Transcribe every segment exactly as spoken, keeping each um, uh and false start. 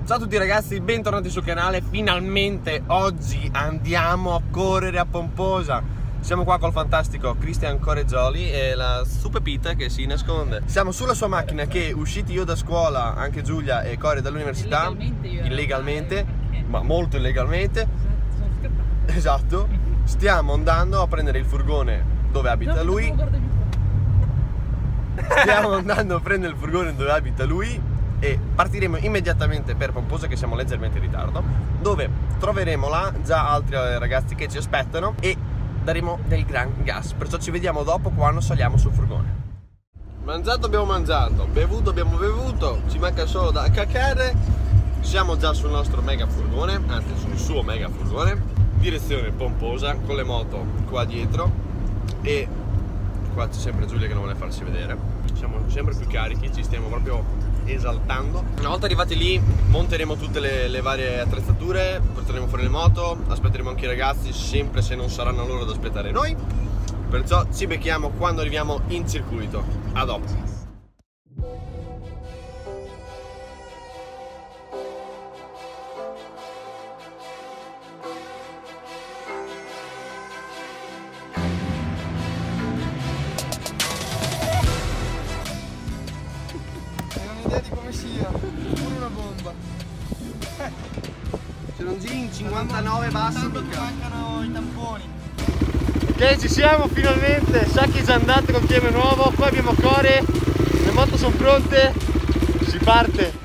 Ciao a tutti ragazzi, bentornati sul canale. Finalmente oggi andiamo a correre a Pomposa. Siamo qua col fantastico Cristian Correggioli e la su Pepita che si nasconde. Siamo sulla sua macchina che, usciti io da scuola, anche Giulia e Core dall'università, illegalmente, io illegalmente eh. ma molto illegalmente, Sono scappata. esatto, stiamo andando a prendere il furgone dove abita lui. Stiamo andando a prendere il furgone dove abita lui e partiremo immediatamente per Pomposa, che siamo leggermente in ritardo, dove troveremo là già altri ragazzi che ci aspettano e daremo del gran gas. Perciò ci vediamo dopo quando saliamo sul furgone. Mangiato abbiamo mangiato, bevuto abbiamo bevuto, ci manca solo da cacare. Siamo già sul nostro mega furgone, anzi sul suo mega furgone, direzione Pomposa, con le moto qua dietro. E qua c'è sempre Giulia che non vuole farsi vedere. Siamo sempre più carichi, ci stiamo proprio esaltando. Una volta arrivati lì monteremo tutte le, le varie attrezzature, porteremo fuori le moto, aspetteremo anche i ragazzi, sempre se non saranno loro ad aspettare noi. Perciò ci becchiamo quando arriviamo in circuito. A dopo. Di come sia, pure una bomba. Se non giri in cinquantanove basso mica. Mancano i tamponi. Ok, ci siamo finalmente. Sacchi già andato col T M nuovo. Qua abbiamo Core, le moto sono pronte, si parte.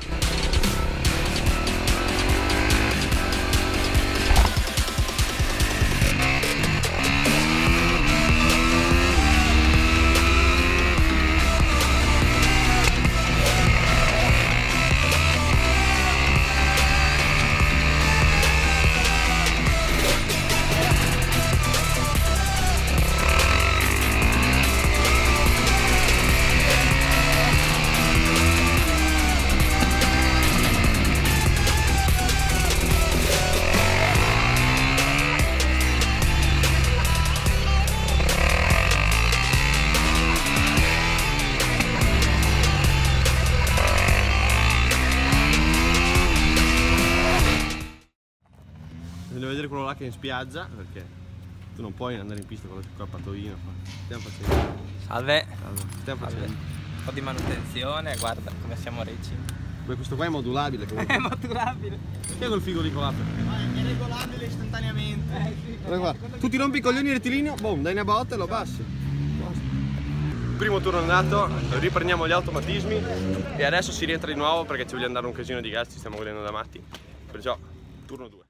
Voglio vedere quello là che è in spiaggia, perché tu non puoi andare in pista con il patoino. Stiamo facendo. Salve. Salve. Stiamo Salve. facendo. Un po' di manutenzione, guarda come siamo reci. Beh, questo qua è modulabile comunque. È maturabile. Che è quel figo di colato? È regolabile istantaneamente. Eh, sì. Guarda qua. Tu ti rompi i coglioni rettilineo, boom, dai una botta e lo passi. Primo turno andato, riprendiamo gli automatismi e adesso si rientra di nuovo perché ci vogliamo dare un casino di gas, ci stiamo godendo da matti. Perciò, turno due.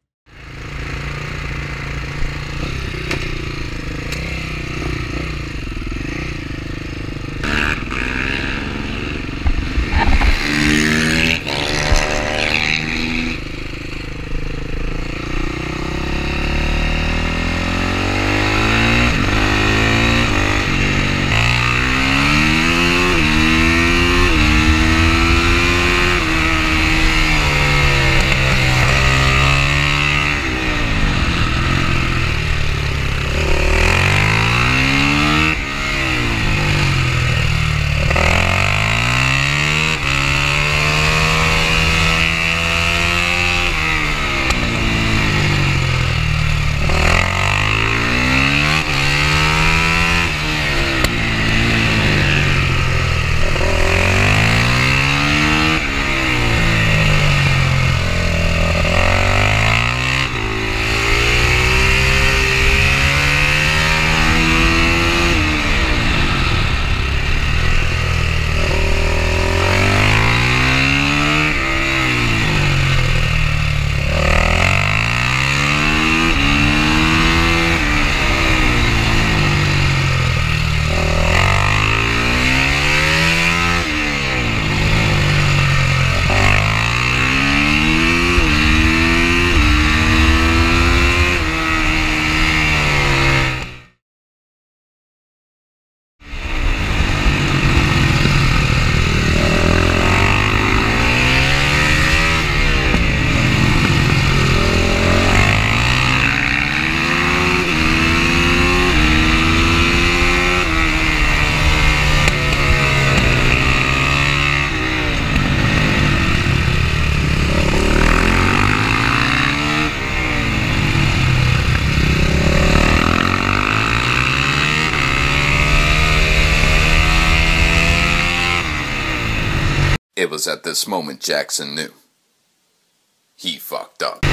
was at this moment Jackson knew. He fucked up.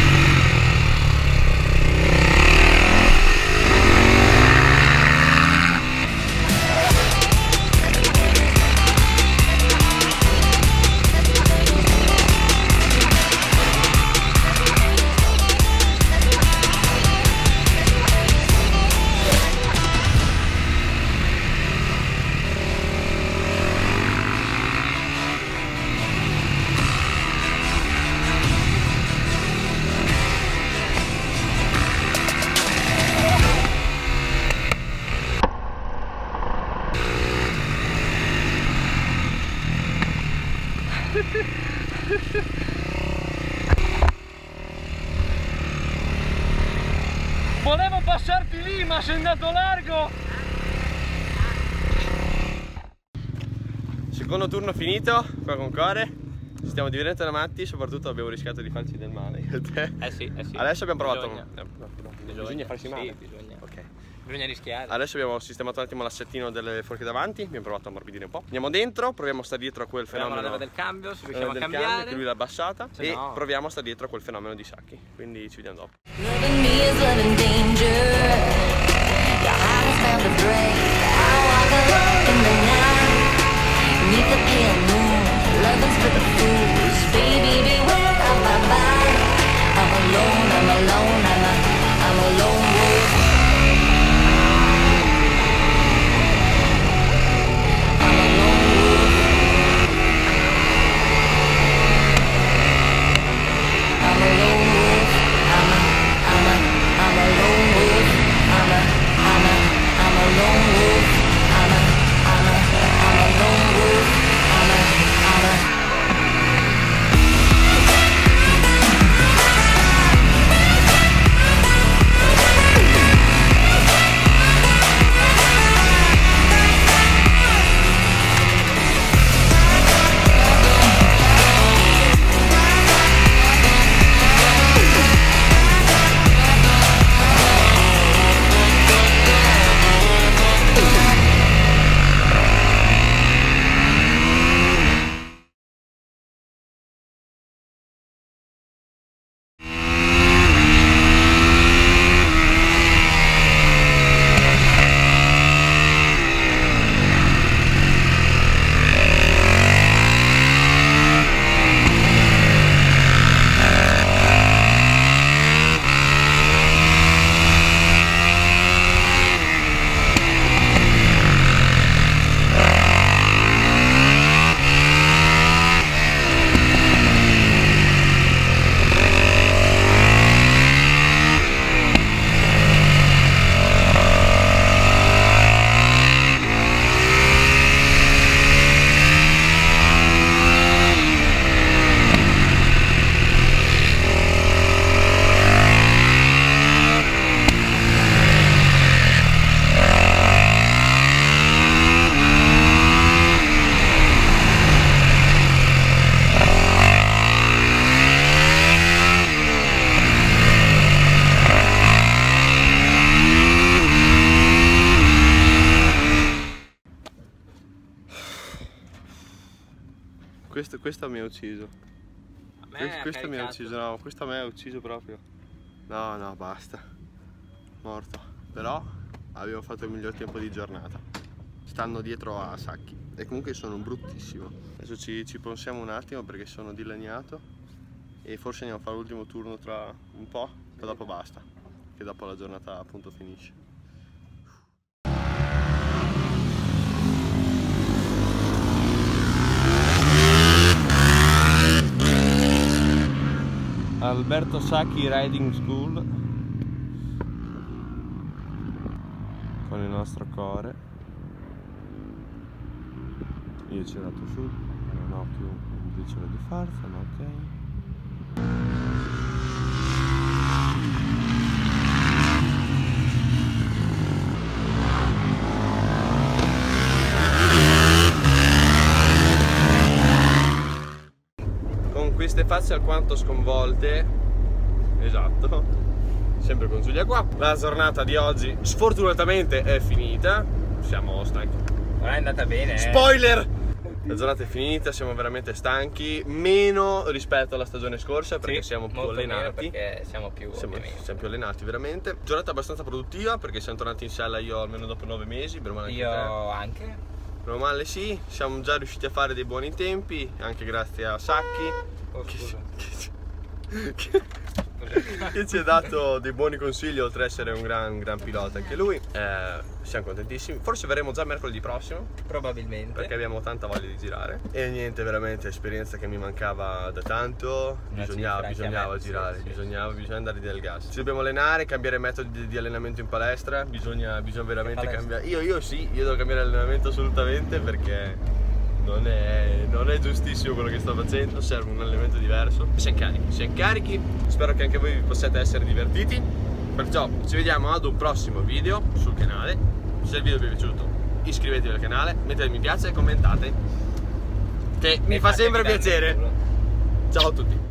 Volevo passarti lì, ma sei andato largo! Secondo turno finito, qua con Core. Stiamo diventando matti, soprattutto abbiamo rischiato di farci del male. Eh sì, eh sì. Adesso abbiamo provato. Bisogna, No, no, no. bisogna, bisogna farsi male. Sì, bisogna. Ok. Bisogna rischiare. Adesso abbiamo sistemato un attimo l'assettino delle forche davanti, abbiamo provato a ammorbidire un po'. Andiamo dentro, proviamo a stare dietro a quel Proviamo fenomeno la leva del cambio, se riusciamo a del cambiare. cambio, che lui l'ha abbassata, Se e no... proviamo a stare dietro a quel fenomeno di sacchi. Quindi ci vediamo dopo. Loving me is loving danger. Your heart is bound to break. I walk alone in the night, beneath the pale moon. Loving's for the fools. Baby, beware of my body. I'm alone, I'm alone, I'm a, I'm a lone wolf. I'm a lone wolf. I'm a lone wolf. I'm a, I'm a, I'm a lone wolf. I'm a, I'm a, I'm a lone wolf. I'm a, I'm a, I'm a lone wolf. I'm a, I'm a. Questo, questo mi ha ucciso. A me Questo, ha questo mi ha caricato. ucciso, no, questo a me ha ucciso proprio. No, no, basta. Morto. Però abbiamo fatto il miglior tempo di giornata. Stanno dietro a sacchi. E comunque sono bruttissimo. Adesso ci, ci pensiamo un attimo perché sono dilaniato. E forse andiamo a fare l'ultimo turno tra un po', poi dopo basta. Che dopo la giornata appunto finisce. Alberto Sacchi Riding School con il nostro Core. Io ci ho dato su, non ho più un briciolo di forza, ma ok. Queste facce alquanto sconvolte, esatto, sempre con Giulia qua. La giornata di oggi sfortunatamente è finita, siamo stanchi. Non è andata bene, eh. Spoiler! La giornata è finita, siamo veramente stanchi, meno rispetto alla stagione scorsa perché Sì, siamo più molto meno allenati. perché siamo più Siamo, ovviamente. siamo più allenati veramente. Giornata abbastanza produttiva perché siamo tornati in sella io almeno dopo nove mesi, bene o male anche Io te. anche. Bene o male sì, siamo già riusciti a fare dei buoni tempi, anche grazie a Sacchi. Oh, che, scusa. che- che- che ci ha dato dei buoni consigli oltre ad essere un gran, gran pilota anche lui. Eh, siamo contentissimi, forse verremo già mercoledì prossimo Probabilmente. perché abbiamo tanta voglia di girare e niente, veramente esperienza che mi mancava da tanto. Una Bisognava, cifra anche a bisognava me, sì, girare, sì, bisognava, bisogna dare del gas. Ci dobbiamo allenare, cambiare metodi di, di allenamento in palestra, bisogna, bisogna veramente palestra? cambiare. Io, io sì, io devo cambiare allenamento assolutamente perché non è, non è giustissimo quello che sto facendo, serve un allenamento diverso. Siamo carichi, siamo carichi, spero che anche voi possiate essere divertiti. Perciò ci vediamo ad un prossimo video sul canale. Se il video vi è piaciuto iscrivetevi al canale, mettete mi piace e commentate, che mi fa fatevi sempre dare del piacere. culo. Ciao a tutti.